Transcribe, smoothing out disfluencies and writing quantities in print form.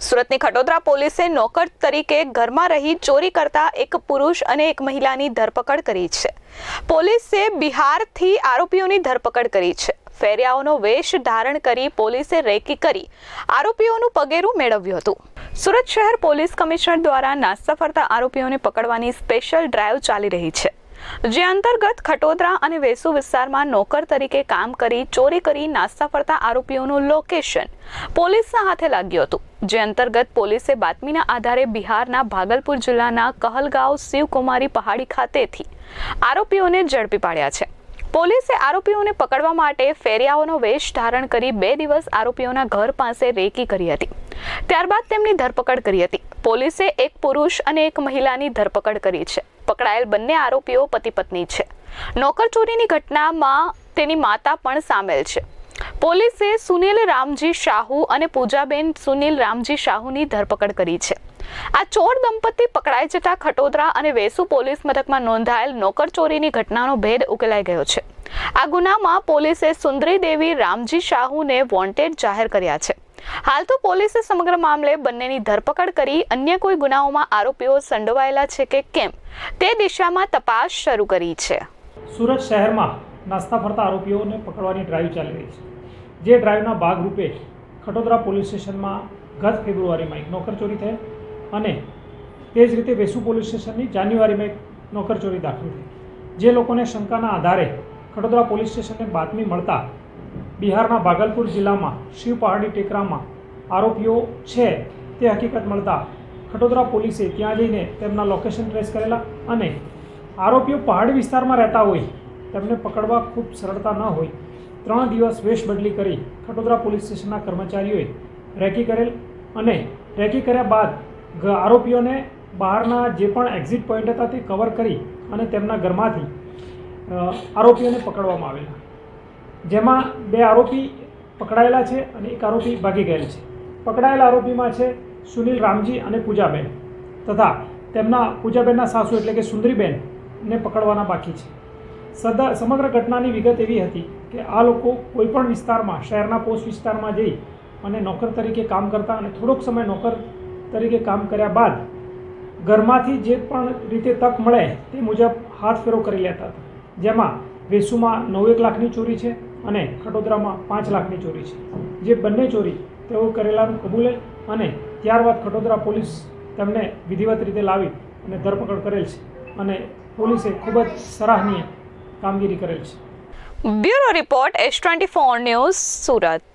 સુરતની ખટોદરા પોલીસે નોકર તરીકે ઘરમાં રહી ચોરી કરતા એક પુરુષ અને એક મહિલાની ધરપકડ કરી છે. પોલીસે બિહારથી આરોપીઓની ધરપકડ કરી છે. ફેરિયાઓનો વેશ ધારણ કરી પોલીસે રેકી કરી આરોપીઓનું પગેરું મેળવ્યું હતું. સુરત શહેર પોલીસ કમિશનર દ્વારા નાસ્તા ફરતા આરોપીઓને પકડવાની સ્પેશિયલ ડ્રાઈવ ચાલી રહી છે, જે અંતર્ગત ખટોદરા અને વેસુ વિસ્તારમાં નોકર તરીકે કામ કરી ચોરી કરી નાસ્તા ફરતા આરોપીઓનું લોકેશન પોલીસના હાથે લાગ્યું હતું, જે અંતર્ગત પોલીસે બાતમીના આધારે બિહારના ભાગલપુર જિલ્લાના કહલગાંવ શિવકુમારી પહાડી ખાતેથી આરોપીઓને ઝડપી પાડ્યા છે. પોલીસે આરોપીઓને પકડવા માટે ફેરિયાઓનો વેશ ધારણ કરી 2 દિવસ આરોપીઓના ઘર પાસે રેકી કરી હતી. ત્યારબાદ તેમની ધરપકડ કરી હતી. પોલીસે એક પુરુષ અને એક મહિલાની ધરપકડ કરી છે. પકડાયેલ બંને આરોપીઓ પતિ પત્ની છે. નોકર ચોરીની ઘટનામાં તેની માતા પણ સામેલ છે. પોલીસે સુનિલ રામજી શાહુ અને પૂજાબેન સુનિલ રામજી શાહુની ધરપકડ કરી છે. આ ચોર દંપતી પકડાઈ જતા ખટોદરા અને વેસુ પોલીસ મથકમાં નોંધાયેલ નોકર ચોરીની ઘટનાનો ભેદ ઉકેલાઈ ગયો છે. આ ગુનામાં પોલીસે સુંદરી દેવી રામજી શાહુને વોન્ટેડ જાહેર કર્યા છે. હાલ તો પોલીસે સમગ્ર મામલે બંનેની ધરપકડ કરી અન્ય કોઈ ગુનાઓમાં આરોપીઓ સંડોવાયેલા છે કે કેમ તે દિશામાં તપાસ શરૂ કરી છે. સુરત શહેરમાં નાસ્તા ફરતા આરોપીઓને પકડવાની ડ્રાઈવ ચાલી રહી છે. જે ડ્રાઈવના ભાગરૂપે ખટોદરા પોલીસ સ્ટેશનમાં ગત ફેબ્રુઆરીમાં એક નોકર ચોરી થઈ અને તે જ રીતે વેસુ પોલીસ સ્ટેશનની જાન્યુઆરીમાં એક નોકર ચોરી દાખલ થઈ. જે લોકોને શંકાના આધારે ખટોદરા પોલીસ સ્ટેશનને બાતમી મળતા બિહારના ભાગલપુર જિલ્લામાં શિવ પહાડી ટેકરામાં આરોપીઓ છે તે હકીકત મળતા ખટોદરા પોલીસે ત્યાં જઈને તેમના લોકેશન ટ્રેસ કરેલા અને આરોપીઓ પહાડી વિસ્તારમાં રહેતા હોય તેમને પકડવા ખૂબ સરળતા ન હોય 3 દિવસ વેશ બદલી કરી ખટોદરા પોલીસ સ્ટેશનના કર્મચારીઓએ રેકી કરેલ અને રેકી કર્યા બાદ આરોપીઓને બહારના જે પણ એક્ઝિટ પોઈન્ટ હતા તે કવર કરી અને તેમના ઘરમાંથી આરોપીઓને પકડવામાં આવેલા, જેમાં 2 આરોપી પકડાયેલા છે અને એક આરોપી ભાગી ગયેલ છે. પકડાયેલા આરોપીમાં છે સુનિલ રામજી અને પૂજાબેન તથા તેમના પૂજાબેનના સાસુ એટલે કે સુંદરીબેનને પકડવાના બાકી છે. સમગ્ર ઘટનાની વિગત એવી હતી કે આ લોકો કોઈપણ વિસ્તારમાં શહેરના પોસ્ટ વિસ્તારમાં જઈ અને નોકર તરીકે કામ કરતા અને થોડોક સમય નોકર તરીકે કામ કર્યા બાદ ઘરમાંથી જે પણ રીતે તક મળે તે મુજબ હાથ ફેરો કરી લેતા હતા, જેમાં વેસુમાં 9 લાખની ચોરી છે અને ખટોદરામાં 5 લાખની ચોરી છે. જે બંને ચોરી તેઓ કરેલાનું કબૂલે અને ત્યારબાદ ખટોદરા પોલીસ તેમને વિધિવત રીતે લાવી અને ધરપકડ કરેલ છે અને પોલીસે ખૂબ જ સરાહનીય કામગીરી કરેલ છે. Bureau report S24 news Surat.